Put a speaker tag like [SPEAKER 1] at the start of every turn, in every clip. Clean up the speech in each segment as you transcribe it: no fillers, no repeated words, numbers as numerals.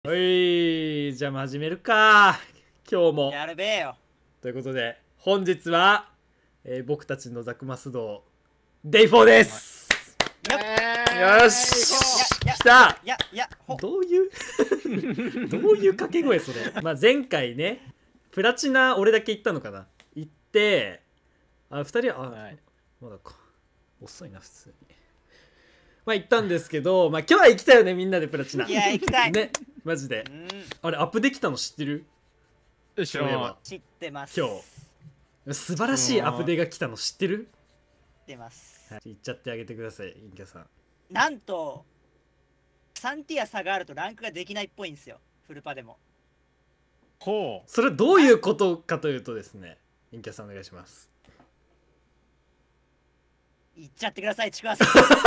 [SPEAKER 1] はい、じゃあ始めるか。今日も。
[SPEAKER 2] やるべえよ。
[SPEAKER 1] ということで、本日は、僕たちのザクマス道、デイ4です。よし来た。どういうどういう掛け声それ。まあ前回ね、プラチナ俺だけ行ったのかな。行って、2人は、まだか。遅いな、普通に。まあ行ったんですけど、まあ今日は行きたいよね、みんなでプラチナ。
[SPEAKER 2] いや、行きたい。
[SPEAKER 1] ね、マジで。あれ、アップできたの知ってる？
[SPEAKER 3] 知
[SPEAKER 2] ってます。
[SPEAKER 1] 今日素晴らしいアップデが来たの知ってる？
[SPEAKER 2] 知ってます。
[SPEAKER 1] はい、言っちゃってあげてください、インキャさん。
[SPEAKER 2] なんと3ティア差があるとランクができないっぽいんですよ、フルパでも。
[SPEAKER 3] ほう。
[SPEAKER 1] それどういうことかというとですね、インキャさんお願いします。
[SPEAKER 2] 言っちゃってください、ちくわさん。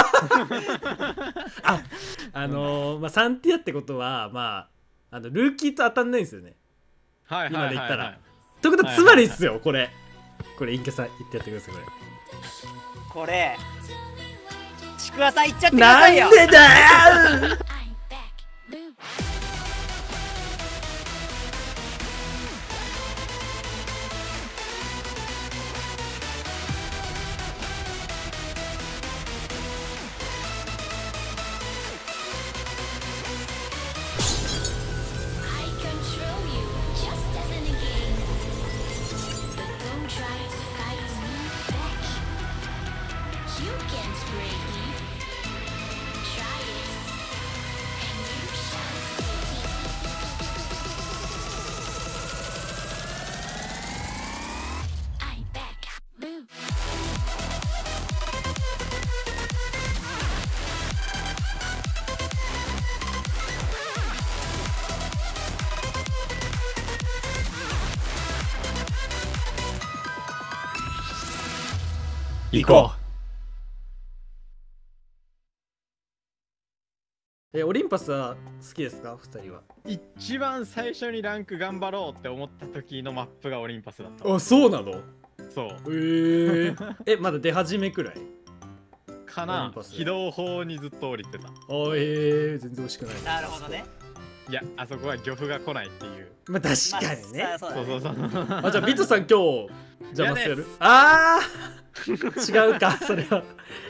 [SPEAKER 1] まあ3ティアってことは、まあルーキーと当たんないんですよね。
[SPEAKER 3] はい、
[SPEAKER 1] 今で言ったら。ということはつまりっすよ、これインキャさん言ってやってください。
[SPEAKER 2] これちくわさん言っちゃってくださいよ。
[SPEAKER 1] なんでだよ行こう。オリンパスは好きですか、2人は？
[SPEAKER 3] 一番最初にランク頑張ろうって思った時のマップがオリンパスだった。
[SPEAKER 1] あ、そうなの？
[SPEAKER 3] そう。
[SPEAKER 1] まだ出始めくらい
[SPEAKER 3] かな。起動砲にずっと降りてた。
[SPEAKER 1] 全然惜しくない。
[SPEAKER 2] なるほどね。
[SPEAKER 3] いや、あそこは漁夫が来ないっていう。
[SPEAKER 1] まあ確かにね。
[SPEAKER 3] そう。
[SPEAKER 1] あ、じゃあビトさん今日邪魔する？違うか、それは。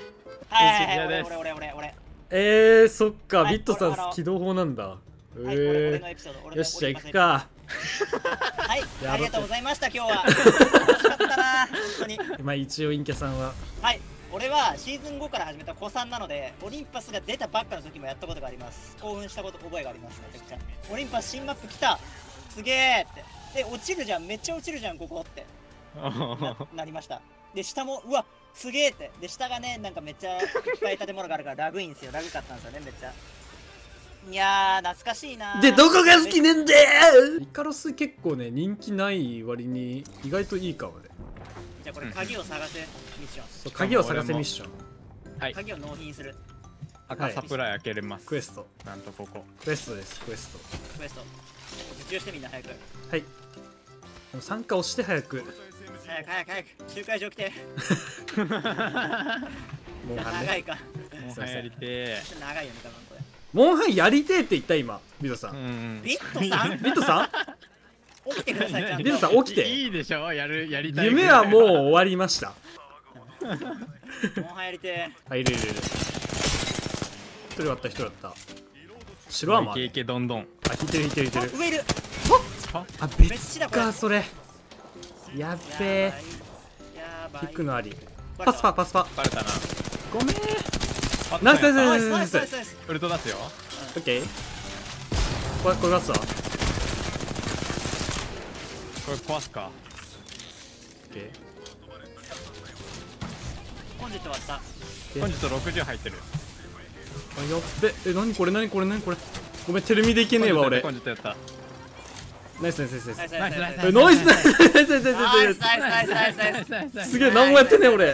[SPEAKER 2] 俺。
[SPEAKER 1] そっか、ビットさん起動法なんだ。よし、じゃあ行くか。
[SPEAKER 2] はい、ありがとうございました。今日は楽しかったな、本当に。
[SPEAKER 1] まあ一応インキャさんは、
[SPEAKER 2] はい、俺はシーズン5から始めた子さんなので、オリンパスが出たばっかの時もやったことがあります。興奮したこと覚えがあります。めちゃくちゃオリンパス新マップ来た、すげえって。で、落ちるじゃん、めっちゃ落ちるじゃんここってなりました。で、下もうわすげえって。で、下がね、なんかめっちゃいっぱい建物があるからラグいんですよ。ラグかったんですよね、めっちゃ。いやー、懐かしいなー。
[SPEAKER 1] で、どこが好きなんだよ。イカロス結構ね、人気ない割に意外といいかもね。
[SPEAKER 2] じゃあこれ鍵を探せミッション。
[SPEAKER 1] そう、鍵を探せミッション。
[SPEAKER 2] はい、鍵を納品する。
[SPEAKER 3] 赤サプライ開けれます。
[SPEAKER 1] クエスト。
[SPEAKER 3] なんとここ。
[SPEAKER 1] クエストです、クエスト。
[SPEAKER 2] 受注してみんな早く。
[SPEAKER 1] はい。でも参加押して早く。
[SPEAKER 2] 早く。集会場来て。
[SPEAKER 1] もう
[SPEAKER 2] 長いか。
[SPEAKER 3] もうやりて
[SPEAKER 2] ー。長いよね、多分これ。
[SPEAKER 1] モンハンやりてえって言った今、ビトさん。
[SPEAKER 2] ビットさん？
[SPEAKER 1] ビトさん？
[SPEAKER 2] 起きてください、ちゃんと。
[SPEAKER 1] ビトさん起きて。
[SPEAKER 3] いいでしょ、やりたい。
[SPEAKER 1] 夢はもう終わりました。
[SPEAKER 2] モンハンやりて
[SPEAKER 1] ー。はい、いる。一人割った。白アーマー。
[SPEAKER 3] イケどんどん。
[SPEAKER 1] あ、引いてる。
[SPEAKER 2] 上いる。
[SPEAKER 1] あ、別か、それ。やっべえ。キックのあり。パスパ。
[SPEAKER 3] バレたな。
[SPEAKER 1] ごめん。ナイス。
[SPEAKER 3] ウルト出すよ。
[SPEAKER 1] オッケー。これ出すわ。
[SPEAKER 3] これ壊すか。
[SPEAKER 1] オッケー。
[SPEAKER 2] コンジェット割った。
[SPEAKER 3] コンジェット60入ってる。
[SPEAKER 1] あ、やっべ。何これ。ごめん、テレビでいけねえわ、俺。
[SPEAKER 3] コンジェットやった。
[SPEAKER 1] ナイス。
[SPEAKER 3] す
[SPEAKER 1] げえ、何もやってねえ俺。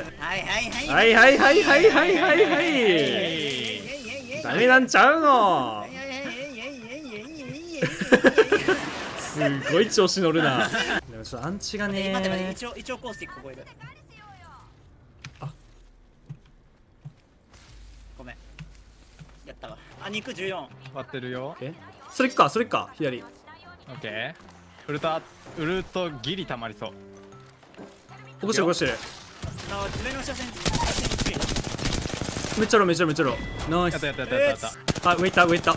[SPEAKER 1] はいダメなんちゃうの。すごい調子乗るな。でもちょっとアンチがね。
[SPEAKER 2] 待って一応コースティックここいる。ごめんやったわ。あ、肉14
[SPEAKER 3] 割ってるよ。
[SPEAKER 1] それかそれか左。
[SPEAKER 3] オッケー。ウルトギリ溜まりそう。
[SPEAKER 1] 起こしてる起こしてる。
[SPEAKER 2] 上の車線
[SPEAKER 1] めっちゃローめっちゃローめっちゃロー。ナイス。
[SPEAKER 3] やったやったやったやった。
[SPEAKER 1] あ、上行った上行った。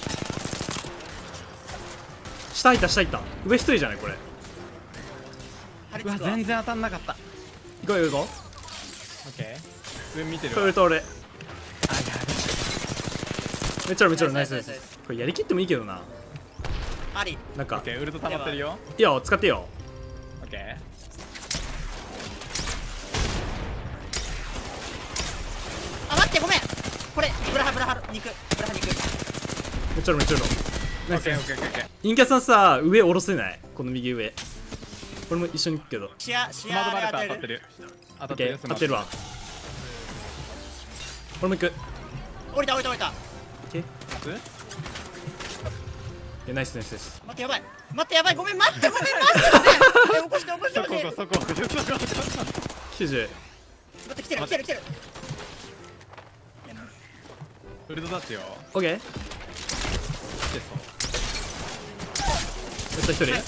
[SPEAKER 1] 下いった下いった。上一人じゃないこれ。
[SPEAKER 3] うわ全然当たんなかった。
[SPEAKER 1] 行こう行こう行こ
[SPEAKER 3] オッケー。上見てる
[SPEAKER 1] う。
[SPEAKER 3] わ。
[SPEAKER 1] これと俺。
[SPEAKER 3] あや
[SPEAKER 1] めっちゃローめっちゃローナイスナイ
[SPEAKER 2] ナイスナイス
[SPEAKER 1] ス。これやりきってもいいけどな。
[SPEAKER 2] あり。
[SPEAKER 1] なんか
[SPEAKER 3] オッケー。ウルト溜まってるよ。
[SPEAKER 1] いや使ってよ。
[SPEAKER 3] オッケー。
[SPEAKER 2] あ、待ってごめん。これブラハ肉ブラハ肉。
[SPEAKER 1] めっちゃローめっちゃロー。ナイス
[SPEAKER 3] オッケーオッケーオッケー。
[SPEAKER 1] 陰キャさんさ上下ろせない？この右上。これも一緒に行くけど。
[SPEAKER 2] シア
[SPEAKER 3] スマートバレット当たって
[SPEAKER 2] る。
[SPEAKER 3] る。当
[SPEAKER 1] オッ
[SPEAKER 3] たってるよ。
[SPEAKER 1] ケー当てるわ。俺も行く。
[SPEAKER 2] 降りた。
[SPEAKER 1] オッケー。いやナイスナイスナイス。
[SPEAKER 2] 待ってやばい。ごめん待って起こして起こして
[SPEAKER 3] そこ
[SPEAKER 2] 起こして。
[SPEAKER 3] そこそこ。
[SPEAKER 1] 90。
[SPEAKER 2] 待って来てる。
[SPEAKER 3] ウルトタッチよ。
[SPEAKER 1] オッケー。
[SPEAKER 3] 来てそう。
[SPEAKER 1] めっちゃ一人。
[SPEAKER 2] 上。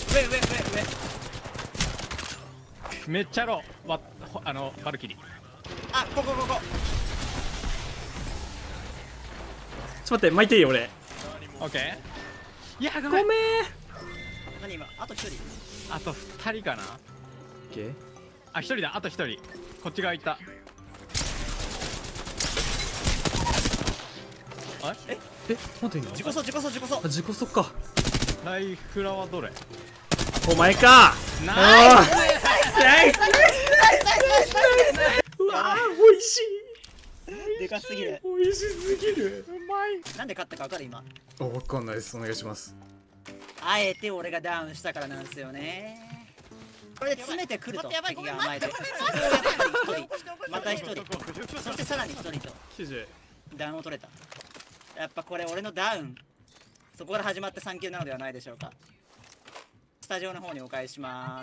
[SPEAKER 3] めっちゃロー。バルキリー。
[SPEAKER 2] あ、ここ。
[SPEAKER 1] ちょっと待って巻いていい俺。
[SPEAKER 3] オッケー。いやご
[SPEAKER 1] ごめん。
[SPEAKER 3] めん。
[SPEAKER 2] 何今あと一人。
[SPEAKER 3] あと2人かな。
[SPEAKER 1] オッケー。
[SPEAKER 3] あ、1人だ。あと1人。こっち側行った。あれ
[SPEAKER 1] 待っていいの？
[SPEAKER 2] 自己走。
[SPEAKER 1] あ自己速か。
[SPEAKER 3] ライフラはどれ？
[SPEAKER 1] お前か。
[SPEAKER 3] ナ
[SPEAKER 1] あー
[SPEAKER 2] ナイス。
[SPEAKER 1] うわー美味しい。
[SPEAKER 2] でかすぎる。
[SPEAKER 1] 美味しすぎる。
[SPEAKER 3] うまい。
[SPEAKER 2] なんで勝ったか分かる今。
[SPEAKER 1] あ分かんないです。お願いします。
[SPEAKER 2] あえて俺がダウンしたからなんですよね。これで詰めてくると敵が甘えて、そこをやっぱり1人、また1人、そしてさらに1人と
[SPEAKER 1] 90。
[SPEAKER 2] ダウンを取れた。やっぱこれ俺のダウン、そこから始まって3球なのではないでしょうか。スタジオの方にお返しします。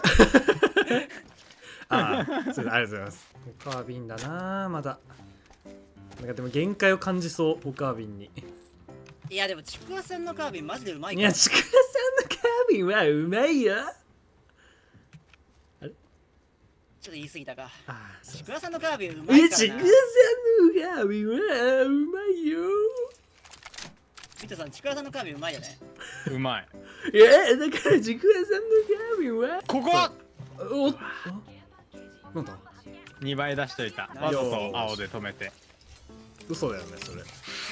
[SPEAKER 1] ああ、それありがとうございます。オカービンだなまだ。なんかでも限界を感じそうオカービンに。
[SPEAKER 2] いやでもちくわさんのカービンマジでうまい
[SPEAKER 1] い
[SPEAKER 2] から。
[SPEAKER 1] やちくわさんのカービンはうまいよ。
[SPEAKER 2] ちょっと言い過ぎたか。
[SPEAKER 1] ああ、そう
[SPEAKER 2] ちくわさんのカービンうまいからな。
[SPEAKER 1] ちくわさんのカービンはうまいよ。
[SPEAKER 2] ミトさん、ちくわさんのカービンうまいよね。
[SPEAKER 3] うまい。
[SPEAKER 1] いやだからちくわさんのカービンは
[SPEAKER 3] ここ
[SPEAKER 1] おなんだ
[SPEAKER 3] 2倍出しといた。わざと青で止めて。
[SPEAKER 1] 嘘だよねそれ。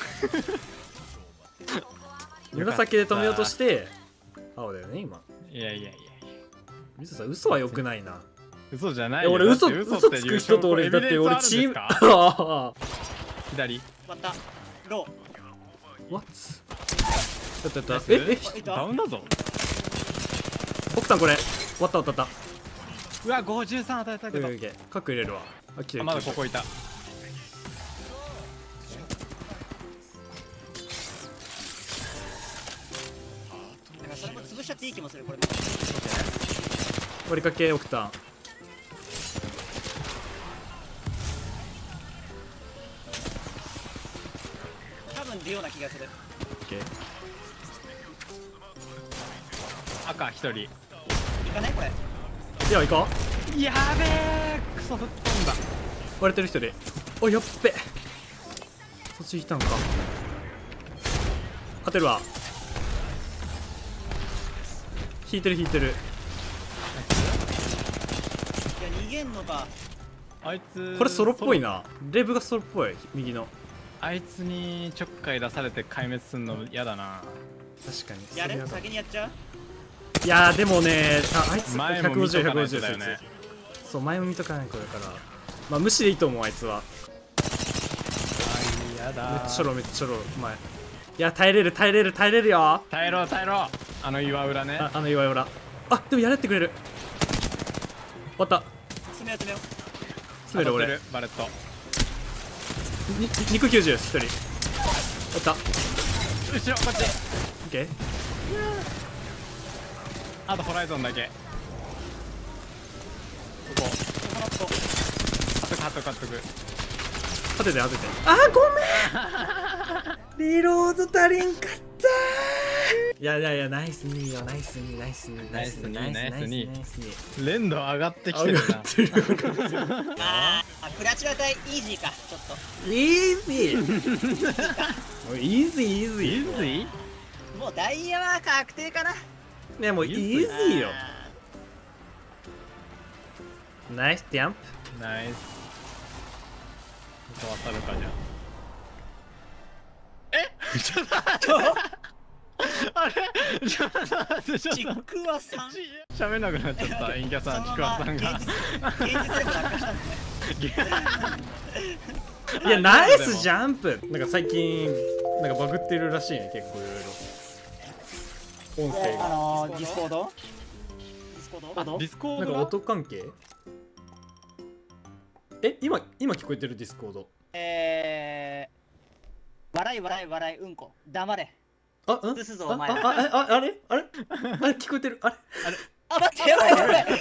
[SPEAKER 1] 紫で止めようとして青だよね今。
[SPEAKER 3] いやいやいや。
[SPEAKER 1] ミスさん嘘は良くないな。
[SPEAKER 3] 嘘じゃないよ。
[SPEAKER 1] 俺嘘
[SPEAKER 3] だって
[SPEAKER 1] 嘘つく人と俺だって俺チーム。ああ
[SPEAKER 3] 左。
[SPEAKER 2] また、ロ
[SPEAKER 1] What？ やった
[SPEAKER 3] え
[SPEAKER 2] ー。いた
[SPEAKER 3] ダウンだぞ。
[SPEAKER 1] 奥さんこれ終わった。
[SPEAKER 3] うわ53当たったけど。
[SPEAKER 1] 角入れるわ。あ来てる。
[SPEAKER 3] まだここいた。
[SPEAKER 2] なんかそれも潰しちゃっていい気もする、これも。
[SPEAKER 1] 割りかけ奥さん。
[SPEAKER 2] 多分出ような気がする。
[SPEAKER 3] 赤1人。
[SPEAKER 2] いかないこれ。
[SPEAKER 1] いや行こ
[SPEAKER 3] やべえ。クソ吹っ飛んだ。
[SPEAKER 1] 割れてる人で。おやっべ。そっち行ったのか。当てるわ。引いてる。
[SPEAKER 2] いや、逃げんのか。
[SPEAKER 3] あいつ
[SPEAKER 1] これソロっぽいな。レブがソロっぽい右の。
[SPEAKER 3] あいつにちょっかい出されて壊滅すんの嫌だな。
[SPEAKER 1] 確かに。
[SPEAKER 2] やる先にやっちゃう。
[SPEAKER 1] いやーでもねあいつ
[SPEAKER 3] 前も見とかないとだよね。
[SPEAKER 1] そう前も見とかない子だからまあ無視でいいと思うあいつは。
[SPEAKER 3] やだ
[SPEAKER 1] めっちゃローめっちゃローうまい。いや耐えれるよ。
[SPEAKER 3] 耐えろあの岩裏ね。
[SPEAKER 1] あの岩浦。あでもやれってくれる。終わった。
[SPEAKER 2] 詰めよう。
[SPEAKER 1] 詰める俺。
[SPEAKER 3] バレット。
[SPEAKER 1] 肉90、1人。終わった。
[SPEAKER 3] 後ろこっち。
[SPEAKER 1] オッケー。
[SPEAKER 3] あとホライゾンだけ。ここ。貼っとく。
[SPEAKER 1] 当てて。あーごめんリロード足りんかった。 いやいやいや、ナイス2よ、ナイス2、ナイス2、ナイス2、ナイス2、ナイス2。
[SPEAKER 3] 連動上がってきてるな。
[SPEAKER 2] プラチナ隊イージーか、ちょっと。
[SPEAKER 1] イージーイージーイージー。
[SPEAKER 2] もうダイヤは確定かな。
[SPEAKER 1] ね、もうイージーよ。ナイスジャンプ。
[SPEAKER 3] ナイス。ここ当たるかじゃあ。えちょっと待って。あれちょっと待って、ちょっと。
[SPEAKER 2] ちくわさん
[SPEAKER 3] 喋んなくなっちゃった、インキャさん、ちくわさんが。
[SPEAKER 2] 現実でも落下したんですね。
[SPEAKER 1] いや、ナイスジャンプ。なんか最近なんかバグってるらしいね、結構いろいろ音声が。
[SPEAKER 2] ディスコード
[SPEAKER 3] ディスコード
[SPEAKER 1] なんか音関係。今聞こえてるディスコード。
[SPEAKER 2] 笑いうんこ黙れ。
[SPEAKER 1] あ、うん、
[SPEAKER 2] ブスぞお前ら。
[SPEAKER 1] あれ聞こえてる。あれ
[SPEAKER 2] あ、待って、やばい。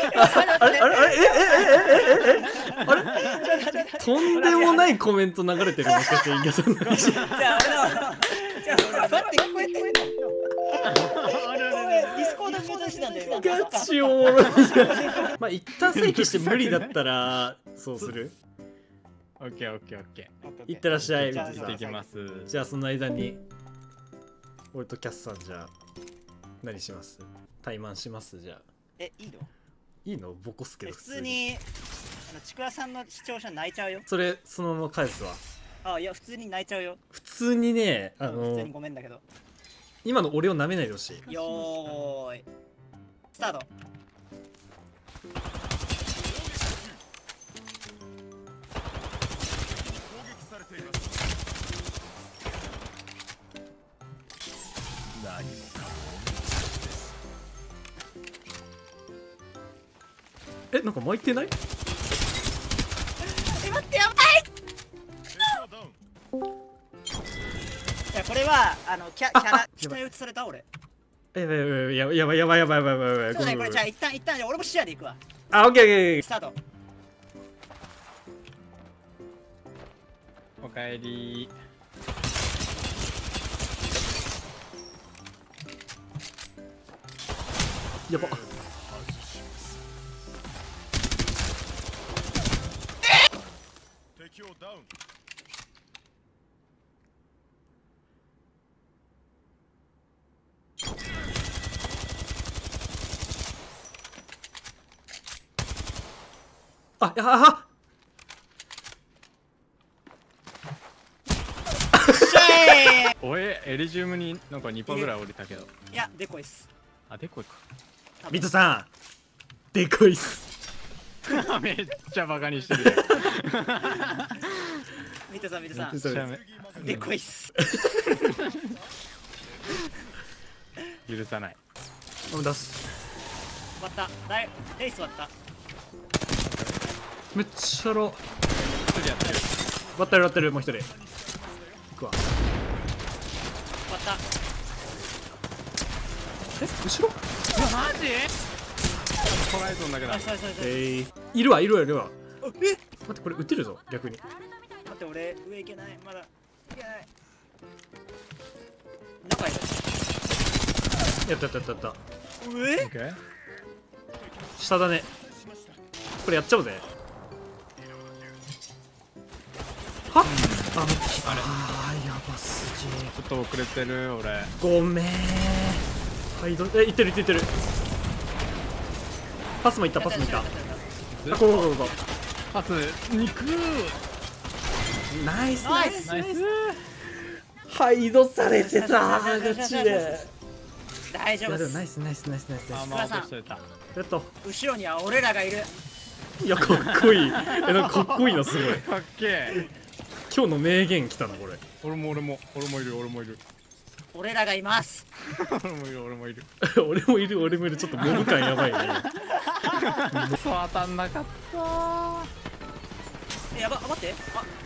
[SPEAKER 1] とんでもないコメント流れてる。もしかしてインキャさんの。
[SPEAKER 2] じゃあ待って、聞こえてるの。ディスコードミュートしてたんだよ。
[SPEAKER 1] ガチおもろい。まあ一旦正規して無理だったらそうする。
[SPEAKER 3] オッケーオッケーオッケー。
[SPEAKER 1] いってらっしゃい。
[SPEAKER 2] じゃあ
[SPEAKER 3] 行ってきます。
[SPEAKER 1] じゃあその間に俺とキャスさんじゃあ何します？怠慢します？じゃあ
[SPEAKER 2] いいの？
[SPEAKER 1] いいの？ボコすけど
[SPEAKER 2] 普通にちくわさんの視聴者泣いちゃうよ。
[SPEAKER 1] それそのまま返すわ。
[SPEAKER 2] あ、いや普通に泣いちゃうよ。
[SPEAKER 1] 普通にね、
[SPEAKER 2] 普通にごめんだけど
[SPEAKER 1] 今の俺を舐めないでほしい。
[SPEAKER 2] よーいスタート。
[SPEAKER 1] なんか巻いてない？
[SPEAKER 2] 待ってやばい。いやこれはキャラ下打ちされた俺。
[SPEAKER 1] やばい。
[SPEAKER 2] そうね、これじゃあ一旦俺も視野でいくわ。
[SPEAKER 1] あ、オッケー。
[SPEAKER 2] スタート。
[SPEAKER 3] おかえり。
[SPEAKER 1] やば。
[SPEAKER 3] おエリジウムになんか2%ぐらい降りたけど。
[SPEAKER 2] いやデコイっす。
[SPEAKER 3] あ、デコイか。
[SPEAKER 1] ミトさんデコイっす。
[SPEAKER 3] めっちゃバカにしてる。
[SPEAKER 2] ミトさんデコイっす。
[SPEAKER 3] 許さない。
[SPEAKER 1] 出す。
[SPEAKER 2] 終わった。レイス終わった。
[SPEAKER 1] めっちゃロー。
[SPEAKER 3] 一人やってる。
[SPEAKER 1] 割ってるもう一人。行くわ。
[SPEAKER 2] 終わった。
[SPEAKER 1] 後ろ？
[SPEAKER 3] マジ？ホライゾンだけだ。
[SPEAKER 1] いるわ。待って、これ撃てるぞ逆に。
[SPEAKER 2] 待って俺上行けない。まだ行けない。中いる。
[SPEAKER 1] やった。
[SPEAKER 2] 上？
[SPEAKER 1] 下だね。これやっちゃおうぜ。はっ、あれやばすぎー。
[SPEAKER 3] ちょっと遅れてる俺。
[SPEAKER 1] ごめん。はい、いってる。パスもいった。ここ
[SPEAKER 3] パス肉。
[SPEAKER 1] ナイス。
[SPEAKER 3] ハ
[SPEAKER 1] イドされてたガチで。
[SPEAKER 2] 大丈夫です。
[SPEAKER 1] ナイス。
[SPEAKER 3] あ、まあ落としといた。
[SPEAKER 2] 後ろには俺らがいる。
[SPEAKER 1] いやかっこいい。なんかかっこいいなすごい。
[SPEAKER 3] かっけえ。
[SPEAKER 1] 今日の名言来たなこれ。
[SPEAKER 3] 俺もいる。
[SPEAKER 2] 俺らがいます。
[SPEAKER 3] 俺もいる。
[SPEAKER 1] ちょっとモブ感やばいね。
[SPEAKER 3] そう当たんなかった。
[SPEAKER 2] やば、待って。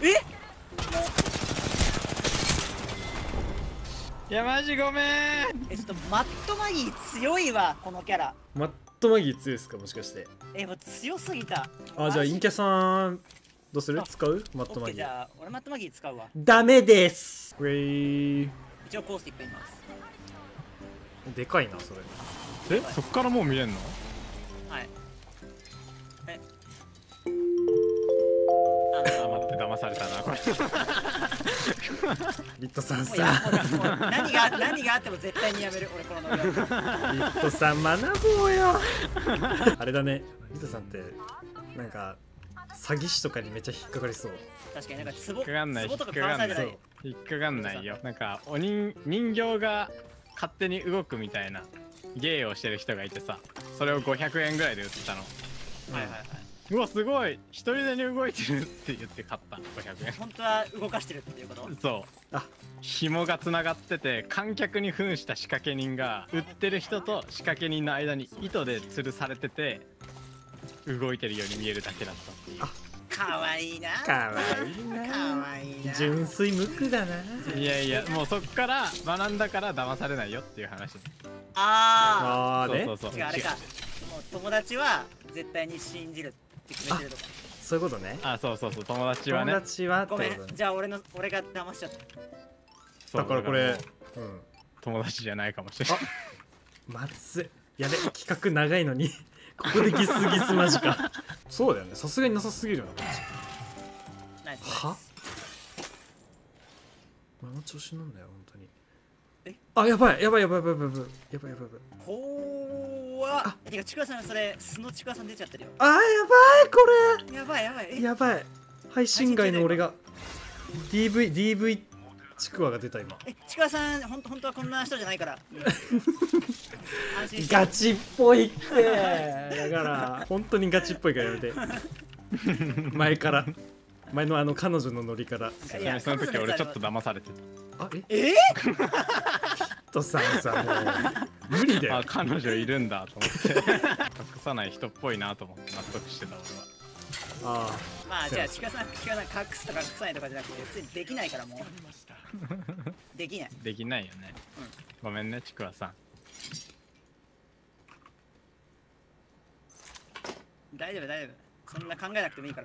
[SPEAKER 3] いやマジごめん。
[SPEAKER 2] ちょっとマットマギー強いわこのキャラ。
[SPEAKER 1] マットマギー強いですかもしかして。
[SPEAKER 2] もう強すぎた。
[SPEAKER 1] じゃあ陰キャさんどうする？使う？マットマギー。
[SPEAKER 2] じゃあ俺マットマギー使うわ。
[SPEAKER 1] ダメです。
[SPEAKER 2] 一応コースティックいます。
[SPEAKER 1] でかいなそれ。
[SPEAKER 3] そっからもう見れんの？
[SPEAKER 2] はい。
[SPEAKER 3] あ、待って、騙されたなこれ。
[SPEAKER 1] ビットさん
[SPEAKER 2] もうや
[SPEAKER 1] さ、
[SPEAKER 2] もう何があっても絶対にやめる俺このノリは。
[SPEAKER 1] ビットさん学ぼうよ。あれだね、ビットさんってなんか詐欺師とかにめっちゃ引っかかりそう。
[SPEAKER 2] 確かになんかツボ
[SPEAKER 3] 引っかかんない、
[SPEAKER 2] とか買わされてない。
[SPEAKER 3] 引っかかんないよ。なんか人形が勝手に動くみたいな芸をしてる人がいてさ、それを500円ぐらいで売ってたの。
[SPEAKER 2] はいはいはい。
[SPEAKER 3] うわすごい、一人でに動いてるって言って買った。500円。
[SPEAKER 2] 本当は動かしてるっていうこと？
[SPEAKER 3] そう
[SPEAKER 1] あ、
[SPEAKER 3] 紐がつながってて、観客に扮した仕掛け人が売ってる人と仕掛け人の間に糸で吊るされてて動いてるように見えるだけだったっていう。
[SPEAKER 2] かわいいな。
[SPEAKER 1] かわいいな。
[SPEAKER 2] かわいいな。
[SPEAKER 1] 純粋無垢だな。
[SPEAKER 3] いやいや、もうそっから学んだから騙されないよっていう話。
[SPEAKER 2] あ
[SPEAKER 1] ああね。
[SPEAKER 3] そうそうそう。
[SPEAKER 2] 違うあれか。もう友達は絶対に信じるって決めてるとか。
[SPEAKER 1] そういうことね。
[SPEAKER 3] あ、そうそうそう、友達はね。
[SPEAKER 1] 友達はって
[SPEAKER 2] ごめん、
[SPEAKER 1] ことね。
[SPEAKER 2] じゃあ俺が騙しちゃった。
[SPEAKER 3] そう
[SPEAKER 1] だからこれ、うん。
[SPEAKER 3] 友達じゃないかもしれない。
[SPEAKER 1] まずい。やべ、企画長いのにここでギスギスマジか。そうだよね、さすがになさすぎるよなこっち。
[SPEAKER 2] ナイス。
[SPEAKER 1] は？この調子なんだよ本当に。
[SPEAKER 2] え？
[SPEAKER 1] あ、やばいやばいやばいやばいやばいやばいやばいやばい。
[SPEAKER 2] 怖っ。てかちくわさんそれ素のちくわさん出ちゃってるよ。
[SPEAKER 1] あーやばいこ
[SPEAKER 2] やばいやばい。
[SPEAKER 1] れ。やばい。配信外の俺が DV ちくわが出た今。
[SPEAKER 2] ちくわさん本当はこんな人じゃないから。安心して。
[SPEAKER 1] ガチっぽいって。だから本当にガチっぽいからやめて。前のあの彼女のノリから。
[SPEAKER 2] いや
[SPEAKER 3] その時俺ちょっと騙されて
[SPEAKER 1] あ、
[SPEAKER 2] え？
[SPEAKER 1] とさもう無理だ
[SPEAKER 3] た。あ、
[SPEAKER 1] よ。
[SPEAKER 3] 彼女いるんだと思って隠さない人っぽいなと思って納得してた俺は。
[SPEAKER 1] あ
[SPEAKER 2] まあじゃあちくわさん隠すとか隠さないとかじゃなくて普通にできないからもう。できない。
[SPEAKER 3] できないよね。ごめんねちくわさん。
[SPEAKER 2] 大丈夫大丈夫。そんな考えなくてもいいから。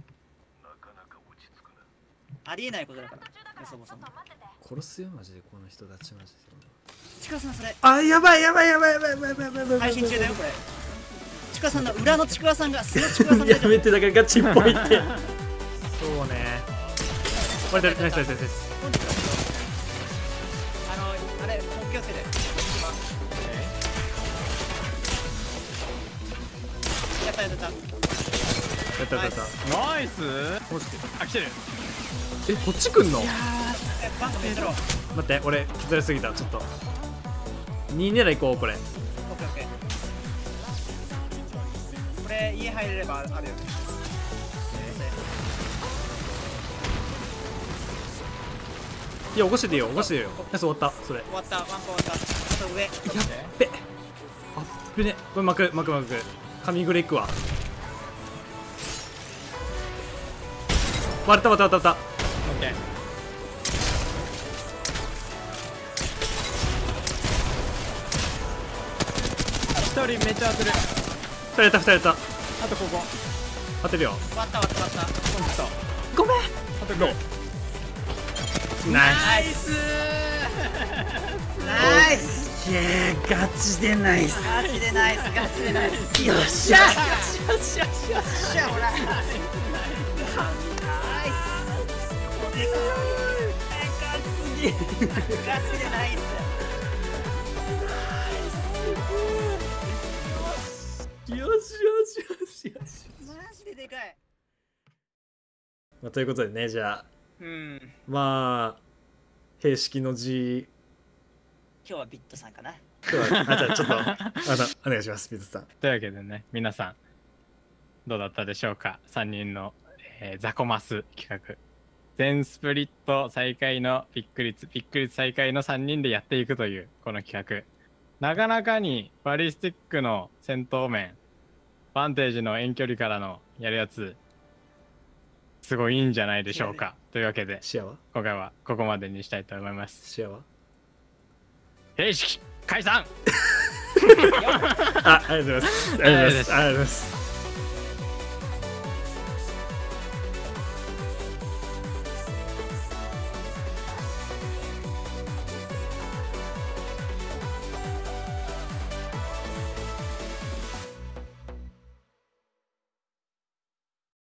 [SPEAKER 2] ありえないことだから。そもそも。
[SPEAKER 1] 殺すよマジでこの人たちマジで。
[SPEAKER 2] ちくわさんそれ。
[SPEAKER 1] あ、やばいやばいやばいやばいやばいやばいやばい。
[SPEAKER 2] 配信中だよこれ。ちくわさんの裏のちくわさんが素のちくわさんが
[SPEAKER 1] やめて、だからガチっぽいって。そうね。これだ、ナイスナイスナイス。
[SPEAKER 2] あれ気をつけて。やった。
[SPEAKER 1] やった
[SPEAKER 3] ナイス。
[SPEAKER 1] マジで。
[SPEAKER 3] あ、来てる。
[SPEAKER 1] え、こっち来んの？
[SPEAKER 2] バンコめっちゃろ。
[SPEAKER 1] 待って、俺崩れすぎた。ちょっと2狙い行こう。これ
[SPEAKER 2] オッケーオッケー。これ家入れればあるよね。
[SPEAKER 1] いや、起こしてていいよ、起こしてていいよ。ナイス、終わった。それ
[SPEAKER 2] 終わった。ワンコ終わった。あと上。
[SPEAKER 1] やっべ。あっべね。これ巻く神グレいくわ。割れた。
[SPEAKER 3] オッケー。一人めっちゃ当てる。
[SPEAKER 1] 2人やった。
[SPEAKER 3] あとここ。
[SPEAKER 1] 当てるよ。
[SPEAKER 2] 終わった。
[SPEAKER 1] ごめん。
[SPEAKER 3] あとどう？
[SPEAKER 1] ナイス。
[SPEAKER 2] ナイス。
[SPEAKER 1] いやー、ガチでナイス。
[SPEAKER 2] ガチでナイス。
[SPEAKER 1] よっしゃ。
[SPEAKER 2] よっしゃほら。ナイス。でかすぎ。ガチでナイス。
[SPEAKER 1] よし。
[SPEAKER 2] マジででかい。
[SPEAKER 1] まあ、ということでね、じゃあまあ平式の字。
[SPEAKER 2] 今日はビットさんかな。
[SPEAKER 1] じゃあちょっとお願いしますビットさん。
[SPEAKER 3] というわけでね、皆さんどうだったでしょうか。3人の、ザコマス企画、全スプリット最下位のピック率最下位の3人でやっていくというこの企画、なかなかにバリスティックの戦闘面、バンテージの遠距離からのやるやつすごいいいんじゃないでしょうか。というわけで
[SPEAKER 1] シアは
[SPEAKER 3] 今回はここまでにしたいと思います。
[SPEAKER 1] シアは
[SPEAKER 3] 兵式解散
[SPEAKER 1] ありがとうございます。